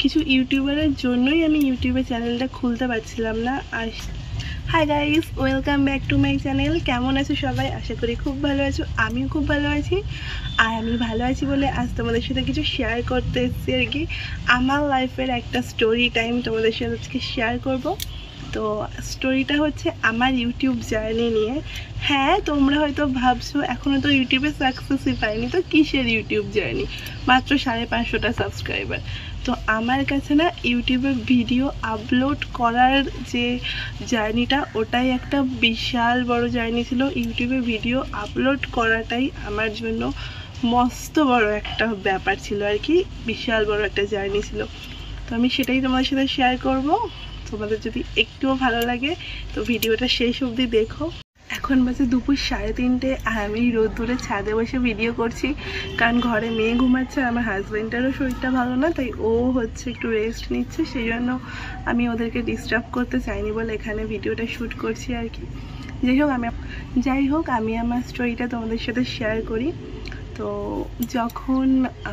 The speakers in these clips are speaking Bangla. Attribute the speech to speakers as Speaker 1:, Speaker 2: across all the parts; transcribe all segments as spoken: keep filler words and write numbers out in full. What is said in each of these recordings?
Speaker 1: কিছু ইউটিউবারের জন্যই আমি ইউটিউবে চ্যানেলটা খুলতে পারছিলাম না। আর hi guys, welcome back to my channel. কেমন আছো সবাই? আশা করি খুব ভালো আছো। আমিও খুব ভালো আছি। আর আমি ভালো আছি বলে আজ তোমাদের সাথে কিছু শেয়ার করতে এসেছি আর কি। আমার লাইফের একটা স্টোরি টাইম তোমাদের সাথে আজকে শেয়ার করব। তো স্টোরিটা হচ্ছে আমার ইউটিউব জার্নি নিয়ে। হ্যাঁ, তোমরা হয়তো ভাবছো এখনও তো ইউটিউবে সাকসেসই পাইনি, তো কিসের ইউটিউব জার্নি, মাত্র সাড়ে পাঁচশোটা সাবস্ক্রাইবার। তো আমার কাছে না ইউটিউবে ভিডিও আপলোড করার যে জার্নিটা, ওটাই একটা বিশাল বড় জার্নি ছিল। ইউটিউবে ভিডিও আপলোড করাটাই আমার জন্য মস্ত বড় একটা ব্যাপার ছিল আর কি, বিশাল বড় একটা জার্নি ছিল। তো আমি সেটাই তোমাদের সাথে শেয়ার করব। তোমাদের যদি একটুও ভালো লাগে তো ভিডিওটা শেষ অবধি দেখো। এখন বাজে দুপুর সাড়ে তিনটে আর আমি রোদ্দুরে ছাদে বসে ভিডিও করছি, কারণ ঘরে মেয়ে ঘুমাচ্ছে আর আমার হাজব্যান্ডেরও শরীরটা ভালো না, তাই ও হচ্ছে একটু রেস্ট নিচ্ছে। সেই জন্য আমি ওদেরকে ডিস্টার্ব করতে চাইনি বলে এখানে ভিডিওটা শ্যুট করছি আর কি। যাই হোক আমি যাই হোক আমি আমার স্টোরিটা তোমাদের সাথে শেয়ার করি। তো যখন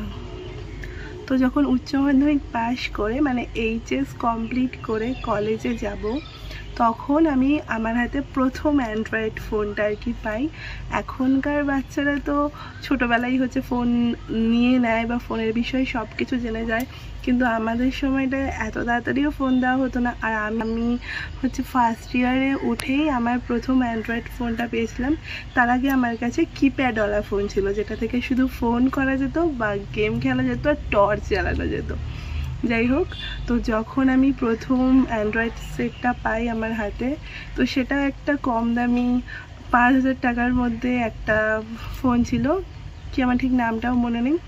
Speaker 1: তো যখন উচ্চ মাধ্যমিক পাশ করে মানে এইচএস কমপ্লিট করে কলেজে যাব, তখন আমি আমার হাতে প্রথম অ্যান্ড্রয়েড ফোনটা আর কি পাই। এখনকার বাচ্চারা তো ছোটোবেলায় হচ্ছে ফোন নিয়ে নেয় বা ফোনের বিষয়ে সব কিছু জেনে যায়, কিন্তু আমাদের সময়টা এত তাড়াতাড়িও ফোন দেওয়া হতো না। আর আমি হচ্ছে ফার্স্ট ইয়ারে উঠেই আমার প্রথম অ্যান্ড্রয়েড ফোনটা পেয়েছিলাম। তার আগে আমার কাছে কিপ্যাডওয়ালা ফোন ছিল, যেটা থেকে শুধু ফোন করা যেত বা গেম খেলা যেত আর টর্চ জ্বালানো যেত। যাই হোক, তো যখন আমি প্রথম অ্যান্ড্রয়েড সেটটা পাই আমার হাতে, তো সেটা একটা কম দামি পাঁচ হাজার টাকার মধ্যে একটা ফোন ছিল, কি আমার ঠিক নামটাও মনে নেই।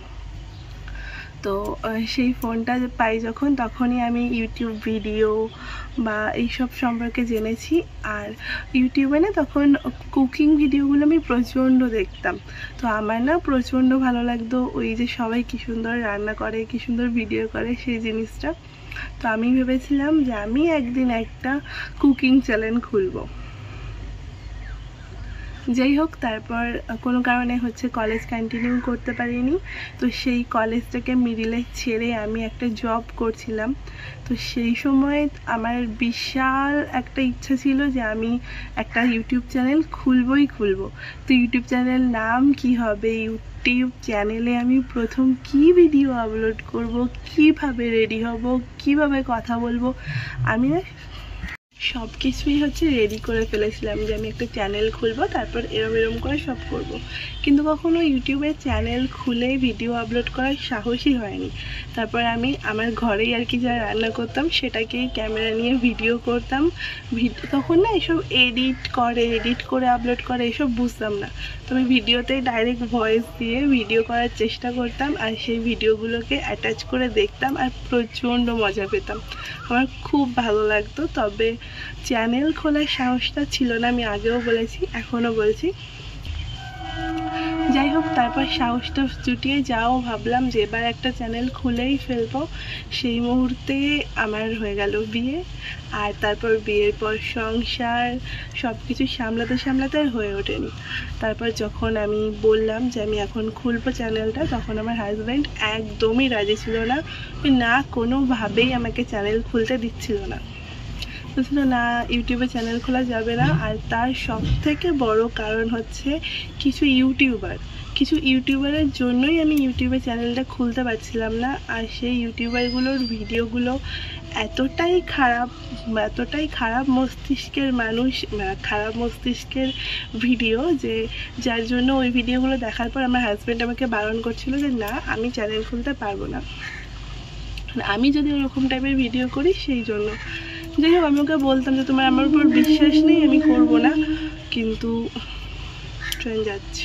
Speaker 1: তো সেই ফোনটা পাই যখন, তখনই আমি ইউটিউব ভিডিও বা এইসব সম্পর্কে জেনেছি। আর ইউটিউবে না তখন কুকিং ভিডিওগুলো আমি প্রচণ্ড দেখতাম। তো আমার না প্রচণ্ড ভালো লাগতো ওই যে সবাই কী সুন্দর রান্না করে, কী সুন্দর ভিডিও করে, সেই জিনিসটা। তো আমি ভেবেছিলাম যে আমি একদিন একটা কুকিং চ্যানেল খুলবো। যাই হোক, তারপর কোনো কারণে হচ্ছে কলেজ কন্টিনিউ করতে পারিনি। তো সেই কলেজটাকে মিডিলে ছেড়ে আমি একটা জব করছিলাম। তো সেই সময় আমার বিশাল একটা ইচ্ছা ছিল যে আমি একটা ইউটিউব চ্যানেল খুলবই খুলবো। তো ইউটিউব চ্যানেল নাম কি হবে, ইউটিউব চ্যানেলে আমি প্রথম কি ভিডিও আপলোড করব, কিভাবে রেডি হব, কিভাবে কথা বলবো, আমি না সব কিছুই হচ্ছে রেডি করে ফেলেছিলাম যে আমি একটা চ্যানেল খুলবো, তারপর এরম এরম করে সব করব। কিন্তু কখনো ইউটিউবে চ্যানেল খুলে ভিডিও আপলোড করার সাহসই হয়নি। তারপর আমি আমার ঘরেই আর কি যা রান্না করতাম সেটাকেই ক্যামেরা নিয়ে ভিডিও করতাম। তখন না এসব এডিট করে এডিট করে আপলোড করে এসব বুঝতাম না। তো আমি ভিডিওতে ডাইরেক্ট ভয়েস দিয়ে ভিডিও করার চেষ্টা করতাম আর সেই ভিডিওগুলোকে অ্যাটাচ করে দেখতাম আর প্রচণ্ড মজা পেতাম। আমার খুব ভালো লাগতো। তবে চ্যানেল খোলার সাহসটা ছিল না, আমি আগেও বলেছি, এখনও বলছি। যাই হোক, তারপর সাহসটা জুটিয়ে যাও ভাবলাম যে এবার একটা চ্যানেল খুলেই ফেলবো। সেই মুহূর্তে আমার হয়ে গেল বিয়ে। আর তারপর বিয়ের পর সংসার সব কিছু সামলাতে সামলাতে আর হয়ে ওঠেনি। তারপর যখন আমি বললাম যে আমি এখন খুলবো চ্যানেলটা, তখন আমার হাজব্যান্ড একদমই রাজি ছিল না। না কোনোভাবেই আমাকে চ্যানেল খুলতে দিচ্ছিল না, বলছিল না ইউটিউবে চ্যানেল খোলা যাবে না। আর তার সব থেকে বড় কারণ হচ্ছে কিছু ইউটিউবার কিছু ইউটিউবারের জন্যই আমি ইউটিউবে চ্যানেলটা খুলতে পারছিলাম না। আর সেই ইউটিউবারগুলোর ভিডিওগুলো এতটাই খারাপ এতটাই খারাপ মস্তিষ্কের মানুষ, খারাপ মস্তিষ্কের ভিডিও, যে যার জন্য ওই ভিডিওগুলো দেখার পর আমার হাজব্যান্ড আমাকে বারণ করছিল যে না আমি চ্যানেল খুলতে পারবো না, আমি যদি ওরকম টাইপের ভিডিও করি সেই জন্য। যাই হোক, আমি ওকে বলতাম যে তোমার আমার উপর বিশ্বাস নেই, আমি করবো না। কিন্তু ট্রেন যাচ্ছে।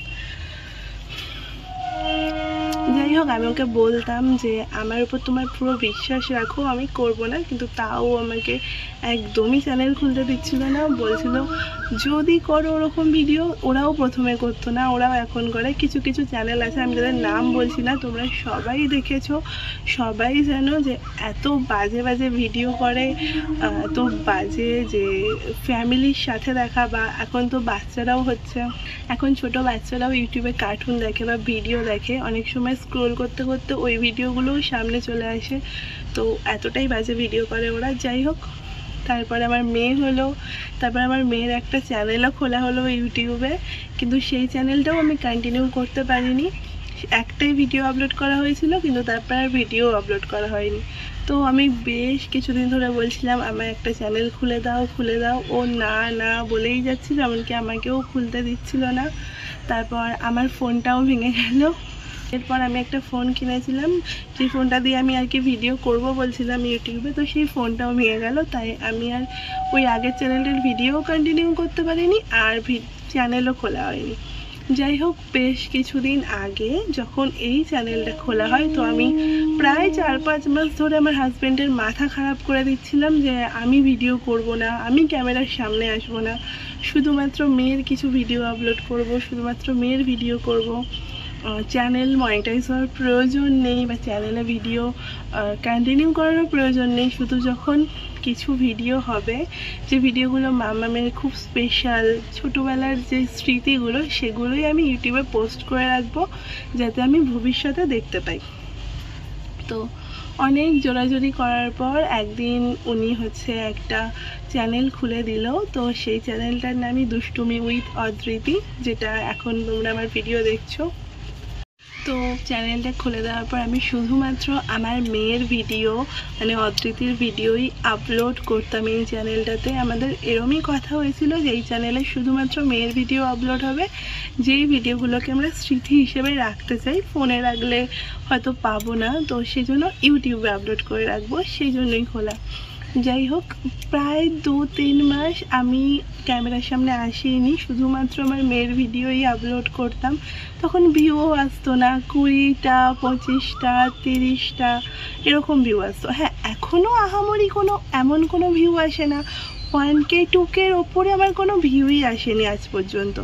Speaker 1: যাই হোক, আমি ওকে বলতাম যে আমার উপর তোমার পুরো বিশ্বাস রাখো, আমি করব না। কিন্তু তাও আমাকে একদমই চ্যানেল খুলতে দিচ্ছিল না। বলছিল যদি করো ওরকম ভিডিও, ওরাও প্রথমে করতো না, ওরাও এখন করে। কিছু কিছু চ্যানেল আছে, আমি যাদের নাম বলছি না, তোমরা সবাই দেখেছো, সবাই জানো যে এত বাজে বাজে ভিডিও করে, এত বাজে যে ফ্যামিলির সাথে দেখা। বা এখন তো বাচ্চারাও হচ্ছে, এখন ছোট বাচ্চারাও ইউটিউবে কার্টুন দেখে বা ভিডিও দেখে, অনেক সময় স্ক্রোল স্ক্রোল করতে করতে ওই ভিডিওগুলোও সামনে চলে আসে। তো এতটাই বাজে ভিডিও করে ওরা। যাই হোক, তারপরে আমার মেয়ে হলো, তারপর আমার মেয়ের একটা চ্যানেলও খোলা হলো ইউটিউবে, কিন্তু সেই চ্যানেলটাও আমি কন্টিনিউ করতে পারিনি। একটাই ভিডিও আপলোড করা হয়েছিল, কিন্তু তারপর আর ভিডিও আপলোড করা হয়নি। তো আমি বেশ কিছুদিন ধরে বলছিলাম আমার একটা চ্যানেল খুলে দাও খুলে দাও, ও না না বলেই যাচ্ছিল, এমনকি আমাকেও খুলতে দিচ্ছিল না। তারপর আমার ফোনটাও ভেঙে গেল। এরপর আমি একটা ফোন কিনেছিলাম, সেই ফোনটা দিয়ে আমি আর কি ভিডিও করব বলছিলাম ইউটিউবে, তো সেই ফোনটাও ভেঙে গেল। তাই আমি আর ওই আগের চ্যানেলটার ভিডিও কন্টিনিউ করতে পারিনি, আর চ্যানেলও খোলা হয়নি। যাই হোক, বেশ কিছুদিন আগে যখন এই চ্যানেলটা খোলা হয়, তো আমি প্রায় চার পাঁচ মাস ধরে আমার হাজব্যান্ডের মাথা খারাপ করে দিচ্ছিলাম যে আমি ভিডিও করব না, আমি ক্যামেরার সামনে আসবো না, শুধুমাত্র মেয়ের কিছু ভিডিও আপলোড করব, শুধুমাত্র মেয়ের ভিডিও করব। চ্যানেল মনিটাইজ হওয়ার প্রয়োজন নেই, বা চ্যানেলে ভিডিও কন্টিনিউ করারও প্রয়োজন নেই। শুধু যখন কিছু ভিডিও হবে, যে ভিডিওগুলো মামামের খুব স্পেশাল ছোটোবেলার যে স্মৃতিগুলো, সেগুলোই আমি ইউটিউবে পোস্ট করে রাখবো, যাতে আমি ভবিষ্যতে দেখতে পাই। তো অনেক জোরাজোরি করার পর একদিন উনি হচ্ছে একটা চ্যানেল খুলে দিল। তো সেই চ্যানেলটার নামই দুষ্টুমি উইথ অদ্রিতি, যেটা এখন তোমরা আমার ভিডিও দেখছো। তো চ্যানেলটা খুলে দেওয়ার পর আমি শুধুমাত্র আমার মেয়ের ভিডিও, মানে অদ্রিতির ভিডিওই আপলোড করতাম এই চ্যানেলটাতে। আমাদের এরমই কথা হয়েছিল যে এই চ্যানেলে শুধুমাত্র মেয়ের ভিডিও আপলোড হবে, যেই ভিডিওগুলোকে আমরা স্মৃতি হিসেবে রাখতে চাই, ফোনে রাখলে হয়তো পাবো না, তো সেই জন্য ইউটিউবে আপলোড করে রাখবো, সেই জন্যই খোলা। যাই হোক, প্রায় দু তিন মাস আমি ক্যামেরার সামনে আসিনি, শুধুমাত্র আমার মেয়ের ভিডিওই আপলোড করতাম। তখন ভিউও আসতো না, কুড়িটা পঁচিশটা তিরিশটা এরকম ভিউ আসতো। হ্যাঁ, এখনও আহামরি কোনো এমন কোনো ভিউ আসে না, ওয়ান কে টু কের ওপরে আমার কোনো ভিউই আসেনি আজ পর্যন্ত।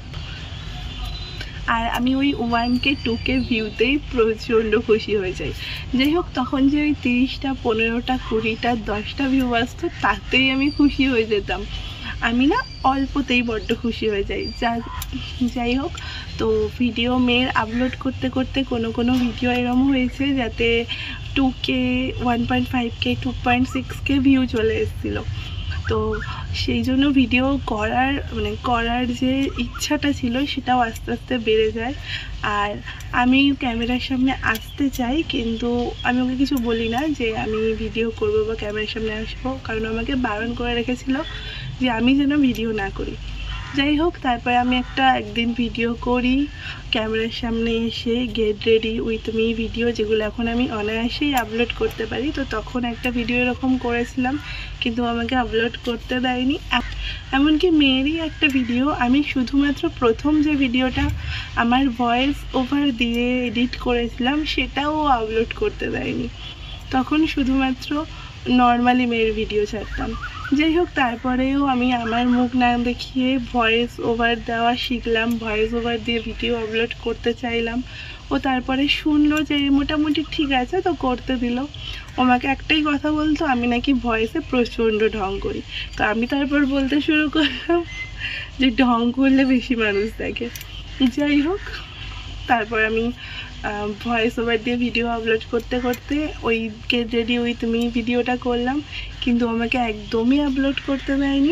Speaker 1: আর আমি ওই ওয়ান কে টু কে ভিউতেই প্রচণ্ড খুশি হয়ে যাই। যাই হোক, তখন যে ওই তিরিশটা পনেরোটা কুড়িটা দশটা ভিউ আসতো, তাতেই আমি খুশি হয়ে যেতাম। আমি না অল্পতেই বড্ড খুশি হয়ে যাই। যা যাই হোক, তো ভিডিও মেয়ের আপলোড করতে করতে কোনো কোনো ভিডিও এরকম হয়েছে যাতে two K one point five K two point six K view চলে এসেছিলো। তো সেই জন্য ভিডিও করার মানে করার যে ইচ্ছাটা ছিল, সেটাও আস্তে আস্তে বেড়ে যায়। আর আমি ক্যামেরার সামনে আসতে চাই, কিন্তু আমি ওকে কিছু বলি না যে আমি ভিডিও করবো বা ক্যামেরার সামনে আসবো, কারণ আমাকে বারণ করে রেখেছিল যে আমি যেন ভিডিও না করি। যাই হোক, তারপরে আমি একটা একদিন ভিডিও করি ক্যামেরার সামনে এসে, get ready with me video, যেগুলো এখন আমি অনায়াসেই আপলোড করতে পারি। তো তখন একটা ভিডিও এরকম করেছিলাম, কিন্তু আমাকে আপলোড করতে দেয়নি। এমনকি মেয়েরই একটা ভিডিও আমি শুধুমাত্র প্রথম যে ভিডিওটা আমার ভয়েস ওভার দিয়ে এডিট করেছিলাম, সেটাও আপলোড করতে দেয়নি। তখন শুধুমাত্র নর্মালি মেয়ের ভিডিও ছাড়তাম। যাই হোক, তারপরেও আমি আমার মুখ না দেখিয়ে ভয়েস ওভার দেওয়া শিখলাম, ভয়েস ওভার দিয়ে ভিডিও আপলোড করতে চাইলাম। ও তারপরে শুনলো যে মোটামুটি ঠিক আছে, তো করতে দিল। আমাকে একটাই কথা বলতো, আমি নাকি ভয়েসে প্রচণ্ড ঢং করি। তো আমি তারপর বলতে শুরু করলাম যে ঢং করলে বেশি মানুষ দেখে। যাই হোক, তারপর আমি ভয়েস ওভার দিয়ে ভিডিও আপলোড করতে করতে ওই গেট রেডি উইথ মি ভিডিওটা করলাম, কিন্তু আমাকে একদমই আপলোড করতে দেয়নি।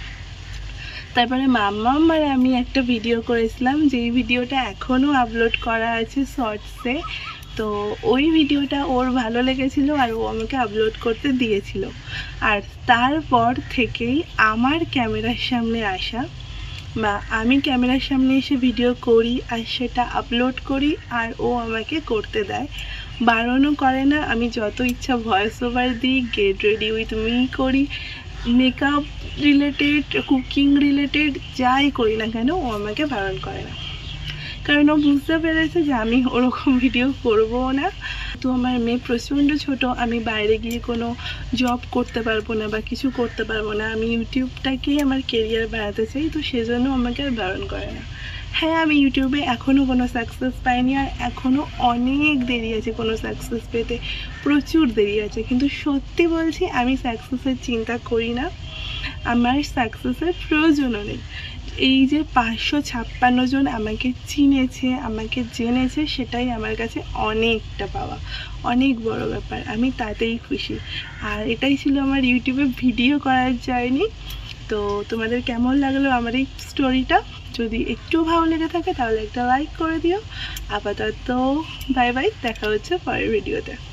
Speaker 1: তারপরে মাম্মাম আর আমি একটা ভিডিও করেছিলাম, যেই ভিডিওটা এখনও আপলোড করা আছে শর্টসে। তো ওই ভিডিওটা ওর ভালো লেগেছিল আর ও আমাকে আপলোড করতে দিয়েছিল। আর তারপর থেকেই আমার ক্যামেরার সামনে আসা, বা আমি ক্যামেরার সামনে এসে ভিডিও করি আর সেটা আপলোড করি, আর ও আমাকে করতে দেয়, বারণও করে না। আমি যত ইচ্ছা ভয়েস ওভার দিই, গেট রেডি উইথ মি করি, মেকআপ রিলেটেড, কুকিং রিলেটেড যাই করি না কেন, ও আমাকে বারণ করে না। কারণ ও বুঝতে পেরেছে যে আমি ওরকম ভিডিও করবো না। তো আমার মেয়ে প্রচণ্ড ছোট, আমি বাইরে গিয়ে কোনো জব করতে পারবো না বা কিছু করতে পারবো না, আমি ইউটিউবটাকেই আমার কেরিয়ার বানাতে চাই। তো সেজন্য আমাকে আর বারণ করে না। হ্যাঁ, আমি ইউটিউবে এখনও কোনো সাকসেস পাইনি, আর এখনও অনেক দেরি আছে কোনো সাকসেস পেতে, প্রচুর দেরি আছে। কিন্তু সত্যি বলছি, আমি সাকসেসের চিন্তা করি না, আমার সাকসেসের প্রয়োজনও নেই। এই যে পাঁচশো ছাপ্পান্ন জন আমাকে চিনেছে, আমাকে জেনেছে, সেটাই আমার কাছে অনেকটা পাওয়া, অনেক বড় ব্যাপার। আমি তাতেই খুশি। আর এটাই ছিল আমার ইউটিউবে ভিডিও করার জার্নি। তো তোমাদের কেমন লাগলো আমার এই স্টোরিটা? যদি একটু ভালো লেগে থাকে তাহলে একটা লাইক করে দিও। আপাতত বাই বাই, দেখা হচ্ছে পরের ভিডিওতে।